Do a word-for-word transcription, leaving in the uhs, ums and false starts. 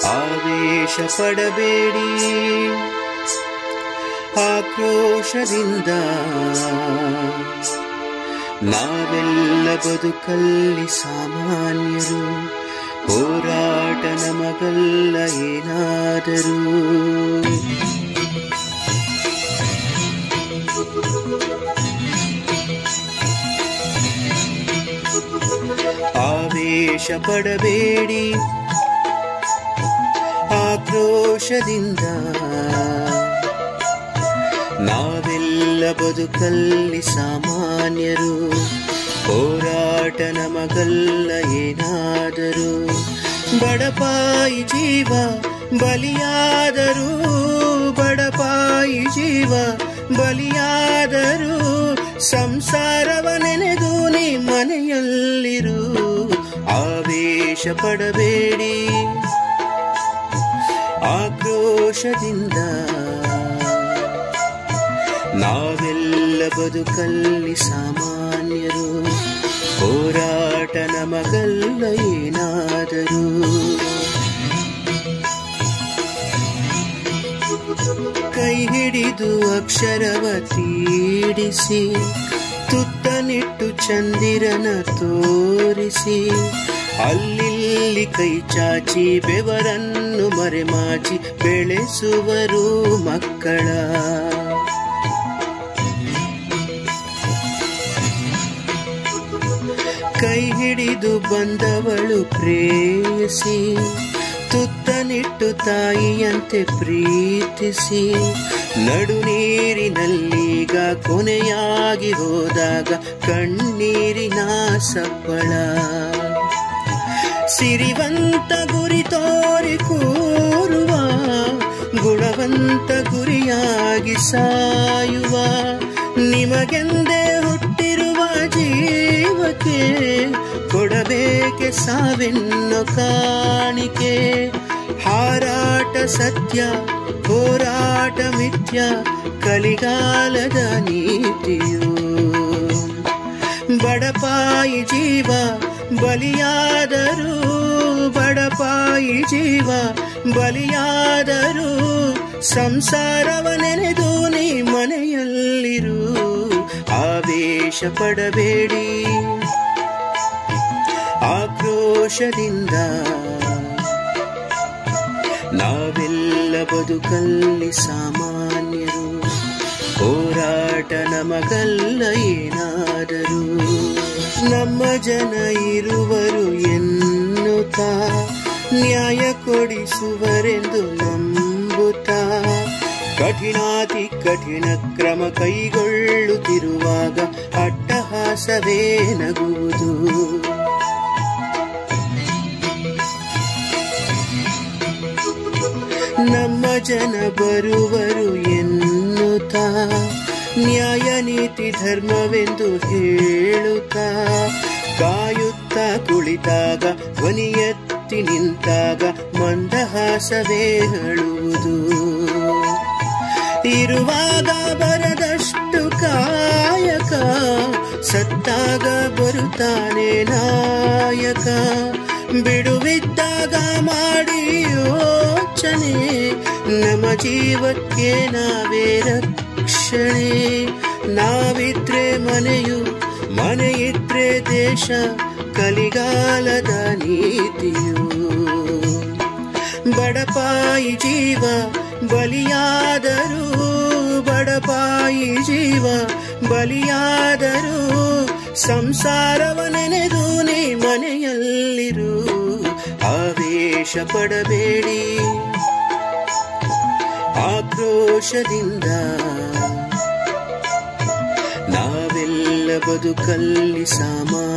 ಆವೇಶ ಪಡಬೇಡಿ, ಆಕ್ರೋಶದಿಂದ ನಾವೆಲ್ಲ ಬದುಕಲ್ಲಿ ಸಾಮಾನ್ಯರು. ಹೋರಾಟ ನಮಗಲ್ಲ ಏನಾದರೂ. ಆವೇಶ ಪಡಬೇಡಿ, ಆಕ್ರೋಶದಿಂದ ನಾವೆಲ್ಲ ಬದುಕಲ್ಲಿ ಸಾಮಾನ್ಯರು. ಹೋರಾಟ ನಮಗಲ್ಲ ಏನಾದರೂ. ಬಡಪಾಯಿ ಜೀವ ಬಲಿಯಾದರೂ, ಬಡಪಾಯಿ ಜೀವ ಬಲಿಯಾದರೂ, ಸಂಸಾರವ ನೆನೆದು ನೀ ಮನೆಯಲ್ಲಿರು. ಆವೇಶ ಪಡಬೇಡಿ, ಆಕ್ರೋಶದಿಂದ ನಾವೆಲ್ಲ ಬದುಕಲ್ಲಿ ಸಾಮಾನ್ಯರು. ಹೋರಾಟ ನಮಗಲ್ಲ ಏನಾದರೂ. ಕೈ ಹಿಡಿದು ಅಕ್ಷರವ ತೀಡಿಸಿ, ತುತ್ತನಿಟ್ಟು ಚಂದಿರನ ತೋರಿಸಿ, ಅಲ್ಲಿಲ್ಲಿ ಕೈ ಚಾಚಿ ಬೆವರನ್ನು ಮರೆಮಾಚಿ ಬೆಳೆಸುವರು ಮಕ್ಕಳ. ಕೈ ಹಿಡಿದು ಬಂದವಳು ಪ್ರೇಯಸಿ, ತುತ್ತನಿಟ್ಟು ತಾಯಿಯಂತೆ ಪ್ರೀತಿಸಿ, ನಡು ನೀರಿನಲ್ಲೀಗ ಕೊನೆಯಾಗಿ ಹೋದಾಗ ಕಣ್ಣೀರಿನ ಸಪ್ಪಳ. ಸಿರಿವಂತ ಗುರಿ ತೋರಿ ಕೂರುವ, ಗುಣವಂತ ಗುರಿಯಾಗಿ ಸಾಯುವ, ನಿಮಗೆಂದೇ ಹುಟ್ಟಿರುವ ಜೀವಕ್ಕೆ ಕೊಡಬೇಕೆ ಸಾವೆನ್ನೋ ಕಾಣಿಕೆ. ಹಾರಾಟ ಸತ್ಯ, ಹೋರಾಟ ಮಿಥ್ಯ, ಕಲಿಗಾಲದ ನೀತಿಯು. ಬಡಪಾಯಿ ಜೀವ ಬಲಿಯಾದರೂ, ಬಡಪಾಯಿ ಜೀವ ಬಲಿಯಾದರೂ, ಸಂಸಾರವ ನೆನೆದು ನೀ ಮನೆಯಲ್ಲಿರು. ಆವೇಶ ಪಡಬೇಡಿ, ಆಕ್ರೋಶದಿಂದ ನಾವೆಲ್ಲ ಬದುಕಲ್ಲಿ ಸಾಮಾನ್ಯರು. ಹೋರಾಟ ನಮಗಲ್ಲ ಏನಾದರೂ. ನಮ್ಮ ಜನ ಇರುವರು ಎನ್ನುತ್ತಾ, ನ್ಯಾಯ ಕೊಡಿಸುವರೆಂದು ನಂಬುತ್ತಾ, ಕಠಿಣಾತಿ ಕಠಿಣ ಕ್ರಮ ಕೈಗೊಳ್ಳುತ್ತಿರುವಾಗ ಅಟ್ಟಹಾಸವೇ ನಗುವುದು. ನಮ್ಮ ಜನ ಬರುವರು ಎನ್ನುತ್ತಾ, ನ್ಯಾಯ ನೀತಿ ಧರ್ಮವೆಂದು ಹೇಳುತ್ತಾ, ಕಾಯುತ್ತಾ ಕುಳಿತಾಗ ಧ್ವನಿ ಎತ್ತಿ ನಿಂತಾಗ ಮಂದಹಾಸವೇ ಹೇಳುವುದು. ಇರುವಾಗ ಬರದಷ್ಟು ಕಾಯಕ, ಸತ್ತಾಗ ಬರುತ್ತಾನೆ ನಾಯಕ. ಬಿಡುವಿದ್ದಾಗ ಮಾಡಿ ಯೋಚನೆ, ನಮ್ಮ ಜೀವಕ್ಕೆ ನಾವೇ ರಕ್ಷಣೆ. ನಾವಿದ್ರೆ ಮನೆಯು, ಮನೆಯಿದ್ರೆ ದೇಶ, ಕಲಿಗಾಲದ ನೀತಿಯು. ಬಡಪಾಯಿ ಜೀವ ಬಲಿಯಾದರೂ, ಬಡಪಾಯಿ ಜೀವ ಬಲಿಯಾದರೂ, ಸಂಸಾರವ ನೆನೆದು ನೀ ಮನೆಯಲ್ಲಿರು. ಆವೇಶ ಪಡಬೇಡಿ, ಆಕ್ರೋಶದಿಂದ ನಾವೆಲ್ಲ ಬದುಕಲ್ಲಿ ಸಾಮಾನ್ಯ.